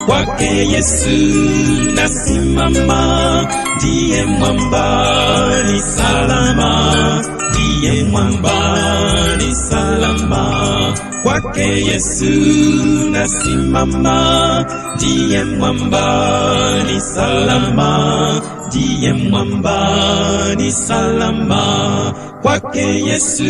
Kwake Yesu nasimama, ndiye mwamba ni salama, ndiye mwamba ni salama. Kwake Yesu nasimama, ndiye mwamba ni salama, ndiye mwamba ni salama. Kwake Yesu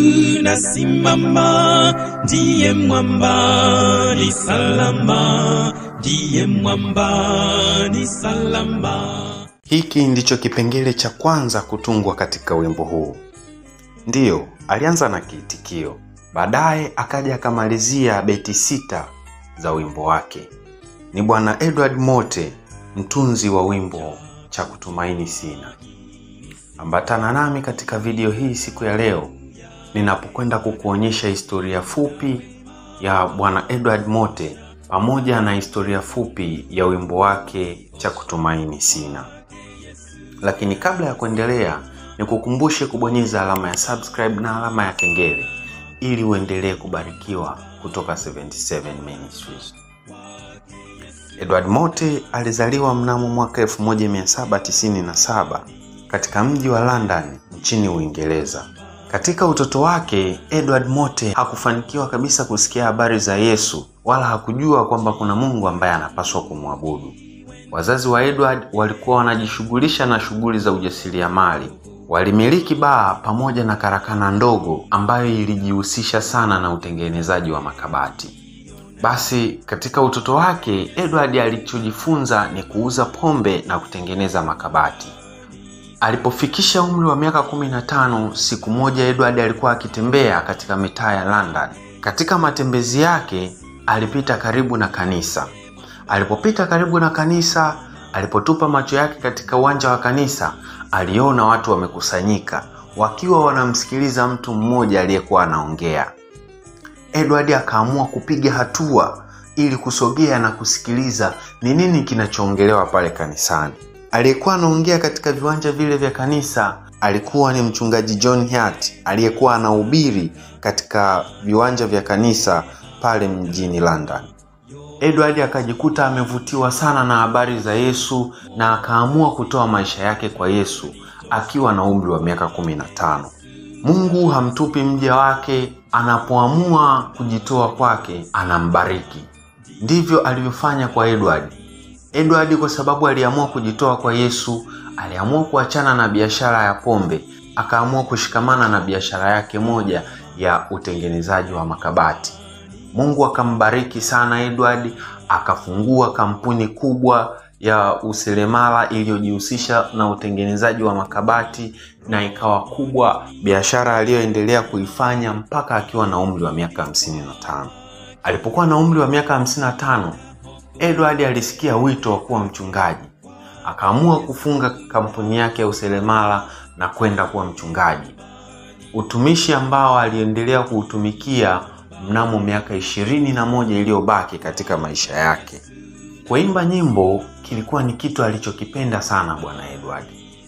nasimama, ndiye mwamba ni salama, ndiye mwamba ni salama. Hiki ndicho kipengele cha kwanza kutungwa katika wimbo huu. Ndiyo, alianza na kiitikio. Baadaye akaja akamalizia beti 6 za wimbo wake. Ni Bwana Edward Mote, mtunzi wa wimbo Cha Kutumaini Sina. Ambatana nami katika video hii siku ya leo ninapokwenda kukuonyesha historia fupi ya Bwana Edward Mote pamoja na historia fupi ya wimbo wake Cha Kutumaini Sina. Lakini kabla ya kuendelea, nikukumbushe kubonyeza alama ya subscribe na alama ya kengele ili uendelee kubarikiwa kutoka 77 Ministries. Edward Mote alizaliwa mnamo mwaka 1797 katika mji wa London nchini Uingereza. Katika utoto wake, Edward Mote hakufanikiwa kabisa kusikia habari za Yesu wala hakujua kwamba kuna Mungu ambaye anapaswa kumwabudu. Wazazi wa Edward walikuwa wanajishughulisha na shughuli za ujasiriamali. Walimiliki baa pamoja na karakana ndogo ambayo ilijihusisha sana na utengenezaji wa makabati. Basi katika utoto wake, Edward alichojifunza ni kuuza pombe na kutengeneza makabati. Alipofikisha umri wa miaka 15, siku moja Edward alikuwa akitembea katika mitaa ya London. Katika matembezi yake, alipita karibu na kanisa. Alipopita karibu na kanisa, alipotupa macho yake katika uwanja wa kanisa, aliona watu wamekusanyika wakiwa wanamsikiliza mtu mmoja aliyekuwa anaongea. Edward akaamua kupiga hatua ili kusogea na kusikiliza ni nini kinachoongelewa pale kanisani. Aliyekuwa anaongea katika viwanja vile vya kanisa alikuwa ni mchungaji John Hart aliyekuwa anahubiri katika viwanja vya kanisa pale mjini London. Edward akajikuta amevutiwa sana na habari za Yesu na akaamua kutoa maisha yake kwa Yesu akiwa na umri wa miaka 15. Mungu hamtupi mja wake, anapoamua kujitoa kwake anambariki. Ndivyo alivyofanya kwa Edward. Edward kwa sababu aliamua kujitoa kwa Yesu, aliamua kuachana na biashara ya pombe, akaamua kushikamana na biashara yake moja ya utengenezaji wa makabati. Mungu akambariki sana Edward, akafungua kampuni kubwa ya useremala iliyojihusisha na utengenezaji wa makabati na ikawa kubwa, biashara aliyoendelea kuifanya mpaka akiwa na umri wa miaka 55. Alipokuwa na umri wa miaka 55, Edward alisikia wito wa kuwa mchungaji. Akaamua kufunga kampuni yake ya useremala na kwenda kuwa mchungaji. Utumishi ambao aliendelea kuutumikia mnamo miaka 21 iliyobaki katika maisha yake. Kuimba nyimbo kilikuwa ni kitu alichokipenda sana Bwana Edward.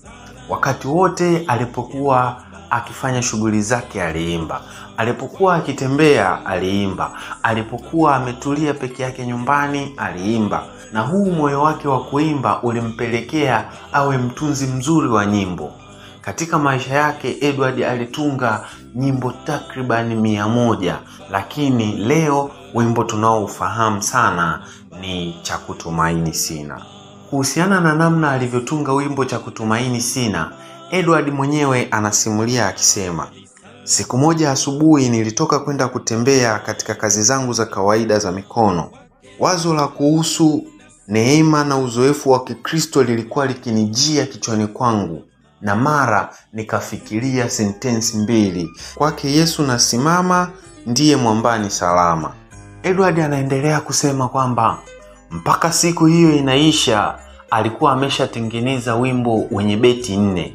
Wakati wote alipokuwa akifanya shughuli zake aliimba. Alipokuwa akitembea aliimba. Alipokuwa ametulia peke yake nyumbani aliimba. Na huu moyo wake wa kuimba ulimpelekea awe mtunzi mzuri wa nyimbo. Katika maisha yake Edward alitunga nyimbo takriban 100, lakini leo wimbo tunaofahamu sana ni Cha Kutumaini Sina. Kuhusiana na namna alivyotunga wimbo Cha Kutumaini Sina, Edward mwenyewe anasimulia akisema, siku moja asubuhi nilitoka kwenda kutembea katika kazi zangu za kawaida za mikono. Wazo la kuhusu neema na uzoefu wa Kikristo lilikuwa likinijia kichwani kwangu, na mara nikafikiria sentensi 2, kwake Yesu nasimama, ndiye mwambani salama. Edward anaendelea kusema kwamba mpaka siku hiyo inaisha alikuwa ameshatengeneza wimbo wenye beti 4.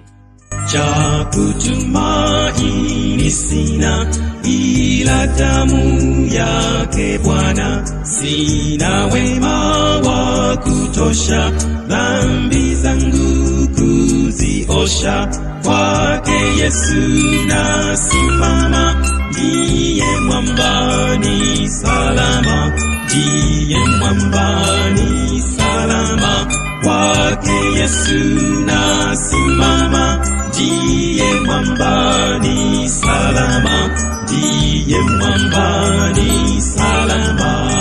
Cha kutumaini sina ila damu yake Bwana, sina wema wa kutosha dhambi zangu kuziosha. Kwake Yesu nasimama, ndiye mwambani salama, ndiye mwambani Yesu nasimama, ndiye mwambani salama, ndiye mwambani salama.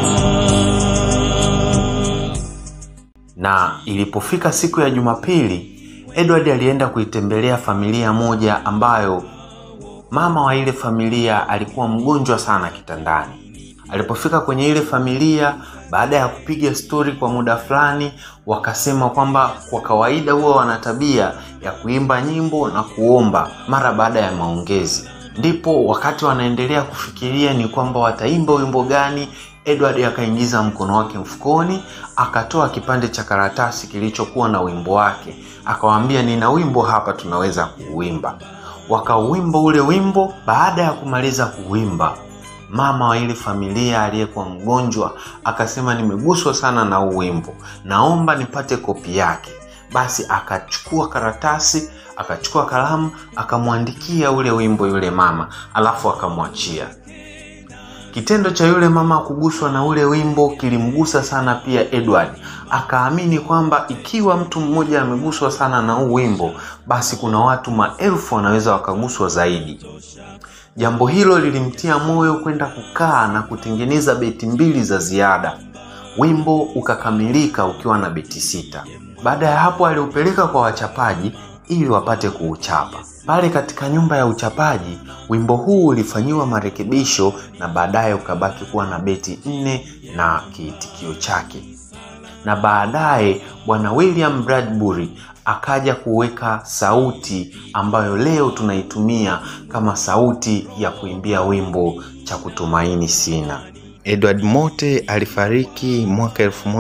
Na ilipofika siku ya Jumapili, Edward alienda kuitembelea familia moja ambayo mama wa ile familia alikuwa mgonjwa sana kitandani. Alipofika kwenye ile familia, baada ya kupiga story kwa muda fulani, wakasema kwamba kwa kawaida huwa wana tabia ya kuimba nyimbo na kuomba mara baada ya maongezi. Ndipo wakati wanaendelea kufikiria ni kwamba wataimba wimbo gani, Edward akaingiza mkono wake mfukoni, akatoa kipande cha karatasi kilichokuwa na wimbo wake. Akawaambia, nina wimbo hapa, tunaweza kuuimba. Wakauimba ule wimbo. Baada ya kumaliza kuuimba, mama wa ile familia aliyekuwa mgonjwa akasema, nimeguswa sana na huu wimbo, naomba nipate kopi yake. Basi akachukua karatasi, akachukua kalamu, akamwandikia ule wimbo yule mama, alafu akamwachia. Kitendo cha yule mama kuguswa na ule wimbo kilimgusa sana pia Edward. Akaamini kwamba ikiwa mtu mmoja ameguswa sana na huu wimbo, basi kuna watu maelfu wanaweza wakaguswa zaidi. Jambo hilo lilimtia moyo kwenda kukaa na kutengeneza beti 2 za ziada. Wimbo ukakamilika ukiwa na beti 6. Baada ya hapo aliupeleka kwa wachapaji ili wapate kuuchapa. Pale katika nyumba ya uchapaji, wimbo huu ulifanyiwa marekebisho na baadaye ukabaki kuwa na beti 4 na kiitikio chake. Na baadaye Bwana William Bradbury akaja kuweka sauti ambayo leo tunaitumia kama sauti ya kuimbia wimbo Cha Kutumaini Sina. Edward Mote alifariki mwaka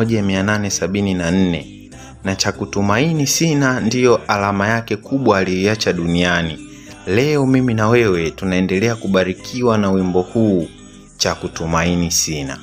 1874 na Cha Kutumaini Sina ndiyo alama yake kubwa aliyoacha duniani. Leo mimi na wewe tunaendelea kubarikiwa na wimbo huu Cha Kutumaini Sina.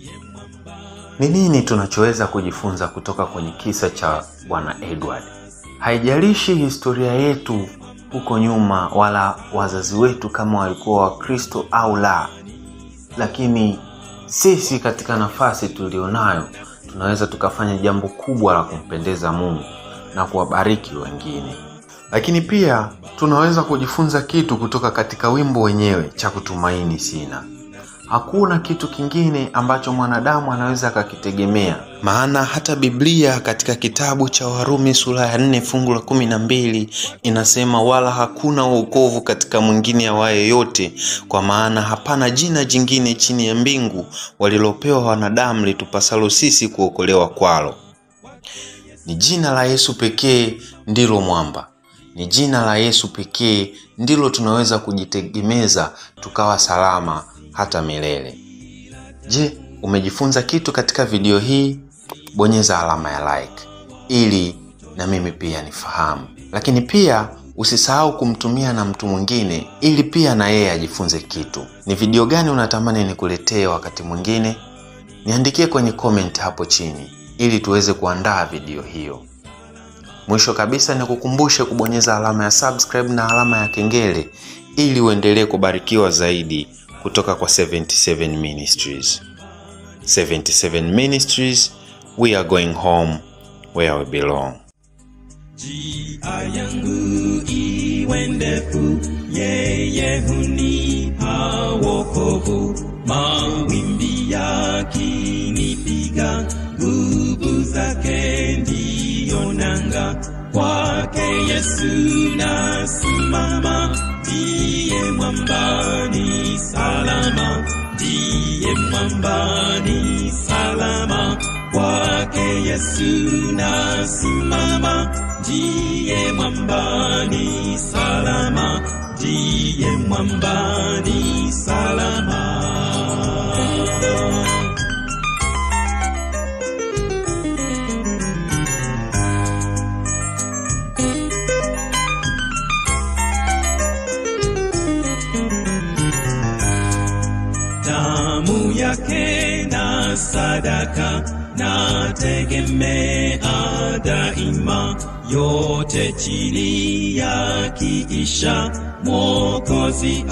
Ni nini tunachoweza kujifunza kutoka kwenye kisa cha Bwana Edward? Haijalishi historia yetu huko nyuma wala wazazi wetu kama walikuwa Wakristo au la, lakini sisi katika nafasi tulionayo tunaweza tukafanya jambo kubwa la kumpendeza Mungu na kuwabariki wengine. Lakini pia tunaweza kujifunza kitu kutoka katika wimbo wenyewe Cha Kutumaini Sina. Hakuna kitu kingine ambacho mwanadamu anaweza akakitegemea. Maana hata Biblia katika kitabu cha Warumi sura ya 4 fungu la 12 inasema, wala hakuna wokovu katika mwingine awaye yote, kwa maana hapana jina jingine chini ya mbingu walilopewa wanadamu litupasalo sisi kuokolewa kwalo. Ni jina la Yesu pekee ndilo mwamba. Ni jina la Yesu pekee ndilo tunaweza kujitegemeza tukawa salama hata milele. Je, umejifunza kitu katika video hii? Bonyeza alama ya like ili na mimi pia nifahamu. Lakini pia usisahau kumtumia na mtu mwingine ili pia na yeye ajifunze kitu. Ni video gani unatamani nikuletee wakati mwingine? Niandikie kwenye comment hapo chini ili tuweze kuandaa video hiyo. Mwisho kabisa nikukumbushe kubonyeza alama ya subscribe na alama ya kengele ili uendelee kubarikiwa zaidi kutoka kwa 77 Ministries. 77 Ministries, we are going home where we belong. Njia yangu iwe ndefu, yeye hunipa wokovu. Mawimbi yakinipiga, nguvu zake ndiyo nanga. Kwake Yesu nasimama, ndiye mwambani salama, ndiye mwambani salama. Kwake Yesu nasimama, ndiye mwambani salama, ndiye mwambani salama. Damu yake na sadaka na tegemea daima, yote chini ya kiisha, Mwokozi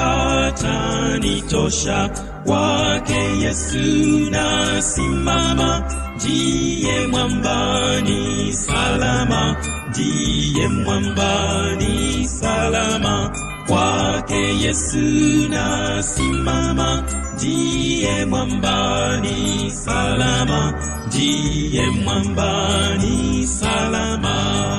atanitosha. Kwake Yesu nasimama, ndiye mwambani salama, ndiye mwambani salama, kwake Yesu nasimama, ndiye mwambani salama, ndiye mwambani salama.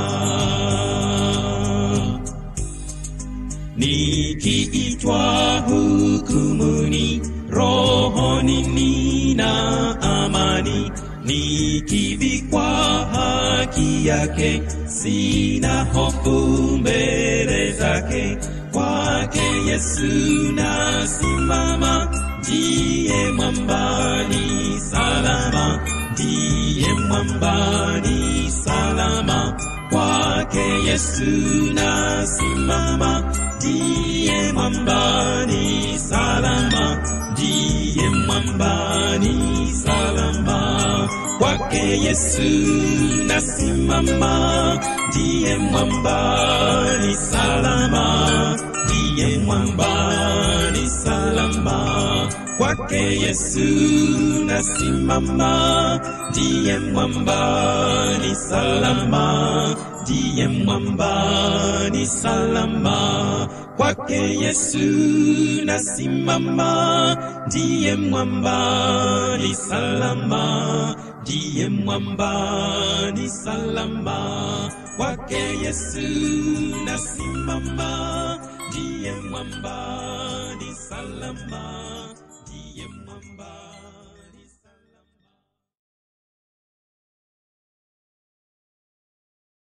Nikiitwa hukumuni, rohoni nina amani, nikivikwa haki yake, sina hofu mbele zake, kwake Yesu nasimama, ndiye mwambani salama, ndiye mwambani salama, kwake Yesu nasimama, ndiye mwambani salama, ndiye mwambani salama, kwake Yesu nasimama, ndiye mwambani salama, ndiye mwambani salama, kwake Yesu nasimama, ndiye mwambani salama, ndiye mwambani salama, kwake Yesu nasimama, ndiye mwambani salama, ndiye mwambani salama, kwake Yesu nasimama, ndiye mwambani salama, ndiye mwambani